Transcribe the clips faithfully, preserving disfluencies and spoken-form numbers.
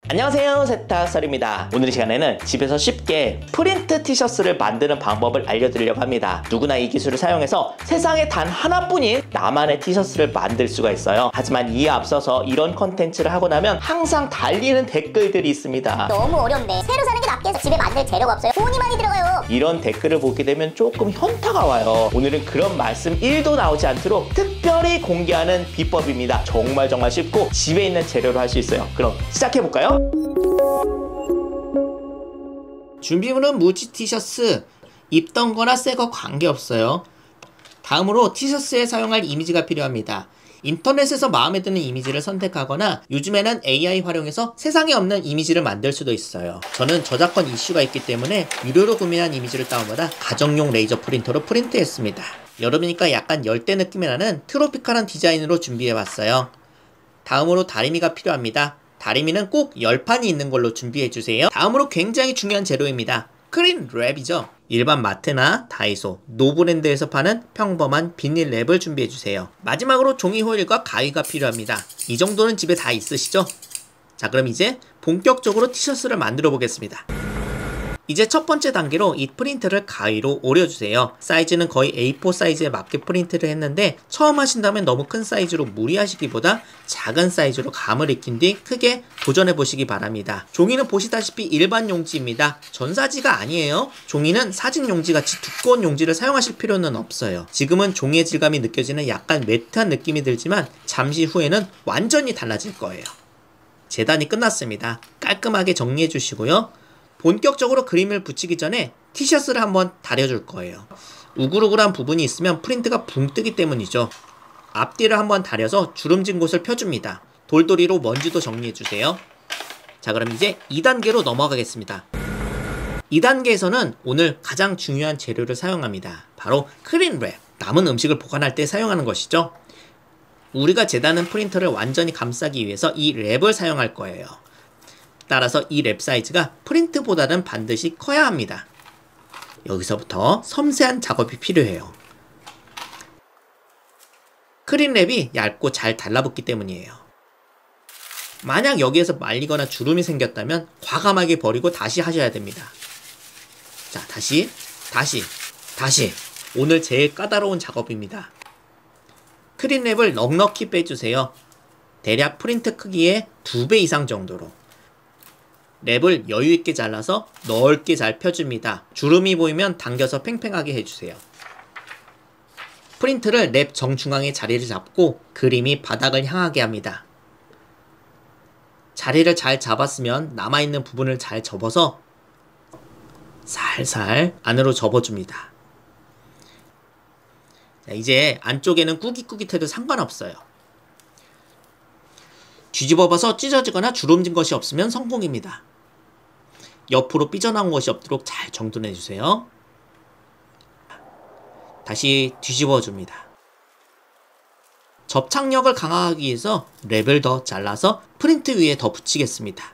안녕하세요, 세탁설입니다. 오늘 이 시간에는 집에서 쉽게 프린트 티셔츠를 만드는 방법을 알려드리려고 합니다. 누구나 이 기술을 사용해서 세상에 단 하나뿐인 나만의 티셔츠를 만들 수가 있어요. 하지만 이에 앞서서 이런 컨텐츠를 하고 나면 항상 달리는 댓글들이 있습니다. 너무 어렵네. 새로 사는 게 낫겠어. 집에 만들 재료가 없어요. 돈이 많이 들어가요. 이런 댓글을 보게 되면 조금 현타가 와요. 오늘은 그런 말씀 일도 나오지 않도록 특별히 공개하는 비법입니다. 정말 정말 쉽고 집에 있는 재료로 할 수 있어요. 그럼 시작해볼까요? 준비물은 무지 티셔츠, 입던 거나 새 거 관계없어요. 다음으로 티셔츠에 사용할 이미지가 필요합니다. 인터넷에서 마음에 드는 이미지를 선택하거나 요즘에는 에이아이 활용해서 세상에 없는 이미지를 만들 수도 있어요. 저는 저작권 이슈가 있기 때문에 유료로 구매한 이미지를 다운받아 가정용 레이저 프린터로 프린트했습니다. 여름이니까 약간 열대 느낌이 나는 트로피칼한 디자인으로 준비해봤어요. 다음으로 다리미가 필요합니다. 다리미는 꼭 열판이 있는 걸로 준비해주세요. 다음으로 굉장히 중요한 재료입니다. 크린랩이죠. 일반 마트나 다이소, 노브랜드에서 파는 평범한 비닐 랩을 준비해주세요. 마지막으로 종이 호일과 가위가 필요합니다. 이 정도는 집에 다 있으시죠? 자, 그럼 이제 본격적으로 티셔츠를 만들어 보겠습니다. 이제 첫 번째 단계로 이 프린트를 가위로 오려주세요. 사이즈는 거의 에이 포 사이즈에 맞게 프린트를 했는데 처음 하신다면 너무 큰 사이즈로 무리하시기보다 작은 사이즈로 감을 익힌 뒤 크게 도전해 보시기 바랍니다. 종이는 보시다시피 일반 용지입니다. 전사지가 아니에요. 종이는 사진 용지같이 두꺼운 용지를 사용하실 필요는 없어요. 지금은 종이의 질감이 느껴지는 약간 매트한 느낌이 들지만 잠시 후에는 완전히 달라질 거예요. 재단이 끝났습니다. 깔끔하게 정리해 주시고요. 본격적으로 그림을 붙이기 전에 티셔츠를 한번 다려줄 거예요. 우글우글한 부분이 있으면 프린트가 붕 뜨기 때문이죠. 앞뒤를 한번 다려서 주름진 곳을 펴줍니다. 돌돌이로 먼지도 정리해주세요. 자, 그럼 이제 이 단계로 넘어가겠습니다. 이 단계에서는 오늘 가장 중요한 재료를 사용합니다. 바로 크린랩, 남은 음식을 보관할 때 사용하는 것이죠. 우리가 재단한 프린터를 완전히 감싸기 위해서 이 랩을 사용할 거예요. 따라서 이 랩 사이즈가 프린트보다는 반드시 커야 합니다. 여기서부터 섬세한 작업이 필요해요. 크린랩이 얇고 잘 달라붙기 때문이에요. 만약 여기에서 말리거나 주름이 생겼다면 과감하게 버리고 다시 하셔야 됩니다. 자, 다시, 다시, 다시. 오늘 제일 까다로운 작업입니다. 크린랩을 넉넉히 빼주세요. 대략 프린트 크기의 두 배 이상 정도로. 랩을 여유있게 잘라서 넓게 잘 펴줍니다. 주름이 보이면 당겨서 팽팽하게 해주세요. 프린트를 랩 정중앙에 자리를 잡고 그림이 바닥을 향하게 합니다. 자리를 잘 잡았으면 남아있는 부분을 잘 접어서 살살 안으로 접어줍니다. 자, 이제 안쪽에는 꾸깃꾸깃해도 상관없어요. 뒤집어봐서 찢어지거나 주름진 것이 없으면 성공입니다. 옆으로 삐져나온 것이 없도록 잘 정돈해주세요. 다시 뒤집어줍니다. 접착력을 강화하기 위해서 랩을 더 잘라서 프린트 위에 더 붙이겠습니다.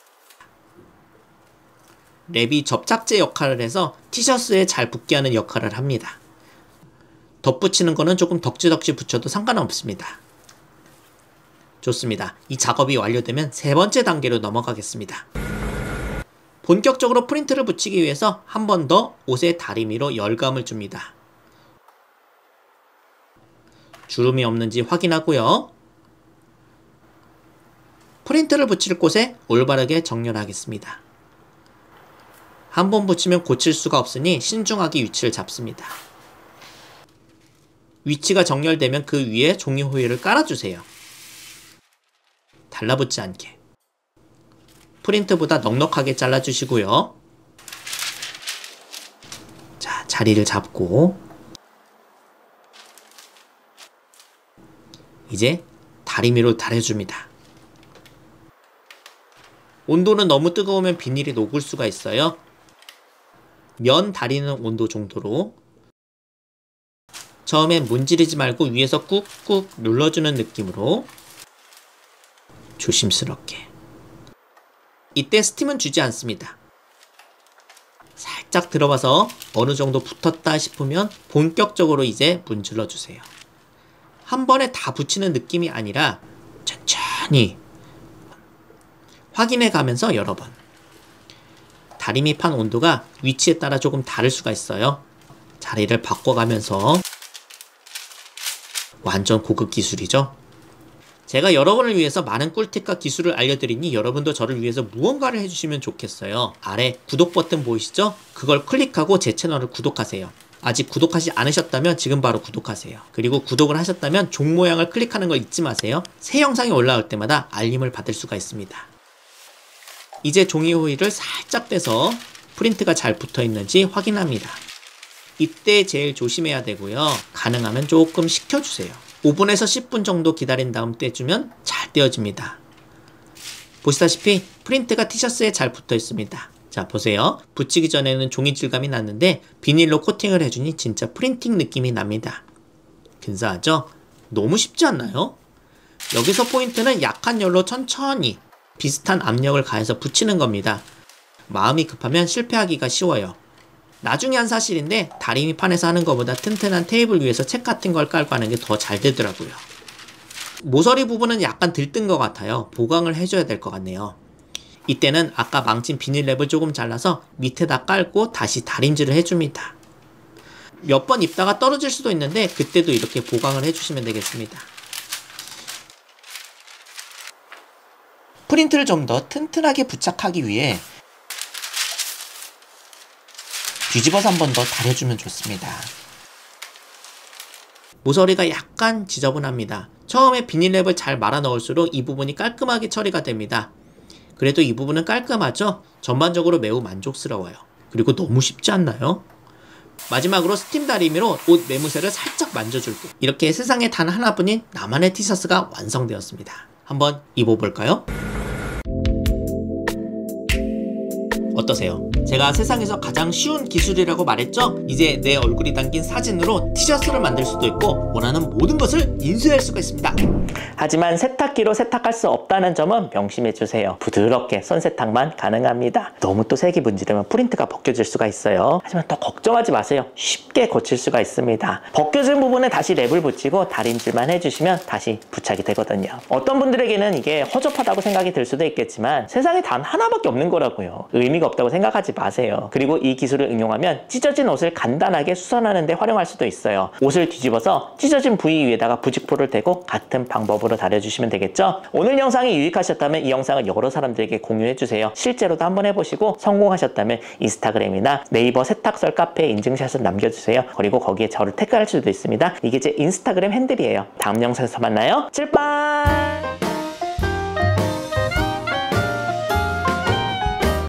랩이 접착제 역할을 해서 티셔츠에 잘 붙게 하는 역할을 합니다. 덧붙이는 거는 조금 덕지덕지 붙여도 상관없습니다. 좋습니다. 이 작업이 완료되면 세 번째 단계로 넘어가겠습니다. 본격적으로 프린트를 붙이기 위해서 한 번 더 옷의 다리미로 열감을 줍니다. 주름이 없는지 확인하고요. 프린트를 붙일 곳에 올바르게 정렬하겠습니다. 한 번 붙이면 고칠 수가 없으니 신중하게 위치를 잡습니다. 위치가 정렬되면 그 위에 종이 호일을 깔아주세요. 달라붙지 않게. 프린트보다 넉넉하게 잘라주시고요. 자, 자리를 잡고 이제 다리미로 다려줍니다. 온도는 너무 뜨거우면 비닐이 녹을 수가 있어요. 면 다리는 온도 정도로 처음엔 문지르지 말고 위에서 꾹꾹 눌러주는 느낌으로 조심스럽게. 이때 스팀은 주지 않습니다. 살짝 들어봐서 어느 정도 붙었다 싶으면 본격적으로 이제 문질러 주세요. 한 번에 다 붙이는 느낌이 아니라 천천히 확인해 가면서 여러 번. 다리미판 온도가 위치에 따라 조금 다를 수가 있어요. 자리를 바꿔가면서 완전 고급 기술이죠. 제가 여러분을 위해서 많은 꿀팁과 기술을 알려드리니 여러분도 저를 위해서 무언가를 해주시면 좋겠어요. 아래 구독 버튼 보이시죠? 그걸 클릭하고 제 채널을 구독하세요. 아직 구독하지 않으셨다면 지금 바로 구독하세요. 그리고 구독을 하셨다면 종 모양을 클릭하는 거 잊지 마세요. 새 영상이 올라올 때마다 알림을 받을 수가 있습니다. 이제 종이 호일을 살짝 떼서 프린트가 잘 붙어 있는지 확인합니다. 이때 제일 조심해야 되고요. 가능하면 조금 식혀주세요. 오 분에서 십 분 정도 기다린 다음 떼주면 잘 떼어집니다. 보시다시피 프린트가 티셔츠에 잘 붙어 있습니다. 자, 보세요. 붙이기 전에는 종이 질감이 났는데 비닐로 코팅을 해주니 진짜 프린팅 느낌이 납니다. 근사하죠? 너무 쉽지 않나요? 여기서 포인트는 약한 열로 천천히 비슷한 압력을 가해서 붙이는 겁니다. 마음이 급하면 실패하기가 쉬워요. 나중에 한 사실인데 다리미판에서 하는 것보다 튼튼한 테이블 위에서 책 같은 걸 깔고 하는 게 더 잘 되더라고요. 모서리 부분은 약간 들뜬 것 같아요. 보강을 해줘야 될 것 같네요. 이때는 아까 망친 비닐랩을 조금 잘라서 밑에다 깔고 다시 다림질을 해줍니다. 몇 번 입다가 떨어질 수도 있는데 그때도 이렇게 보강을 해주시면 되겠습니다. 프린트를 좀 더 튼튼하게 부착하기 위해 뒤집어서 한 번 더 다려주면 좋습니다. 모서리가 약간 지저분합니다. 처음에 비닐랩을 잘 말아 넣을수록 이 부분이 깔끔하게 처리가 됩니다. 그래도 이 부분은 깔끔하죠? 전반적으로 매우 만족스러워요. 그리고 너무 쉽지 않나요? 마지막으로 스팀 다리미로 옷 매무새를 살짝 만져줄게요. 이렇게 세상에 단 하나뿐인 나만의 티셔츠가 완성되었습니다. 한번 입어볼까요? 어떠세요? 제가 세상에서 가장 쉬운 기술이라고 말했죠? 이제 내 얼굴이 담긴 사진으로 티셔츠를 만들 수도 있고 원하는 모든 것을 인쇄할 수가 있습니다. 하지만 세탁기로 세탁할 수 없다는 점은 명심해주세요. 부드럽게 손세탁만 가능합니다. 너무 또 색이 문지르면 프린트가 벗겨질 수가 있어요. 하지만 또 걱정하지 마세요. 쉽게 고칠 수가 있습니다. 벗겨진 부분에 다시 랩을 붙이고 다림질만 해주시면 다시 부착이 되거든요. 어떤 분들에게는 이게 허접하다고 생각이 들 수도 있겠지만 세상에 단 하나밖에 없는 거라고요. 의미가 없다고 생각하지 마세요. 그리고 이 기술을 응용하면 찢어진 옷을 간단하게 수선하는 데 활용할 수도 있어요. 옷을 뒤집어서 찢어진 부위 위에다가 부직포를 대고 같은 방법으로 다려주시면 되겠죠? 오늘 영상이 유익하셨다면 이 영상을 여러 사람들에게 공유해주세요. 실제로도 한번 해보시고 성공하셨다면 인스타그램이나 네이버 세탁설 카페에 인증샷을 남겨주세요. 그리고 거기에 저를 태그할 수도 있습니다. 이게 제 인스타그램 핸들이에요. 다음 영상에서 만나요. 찔빵!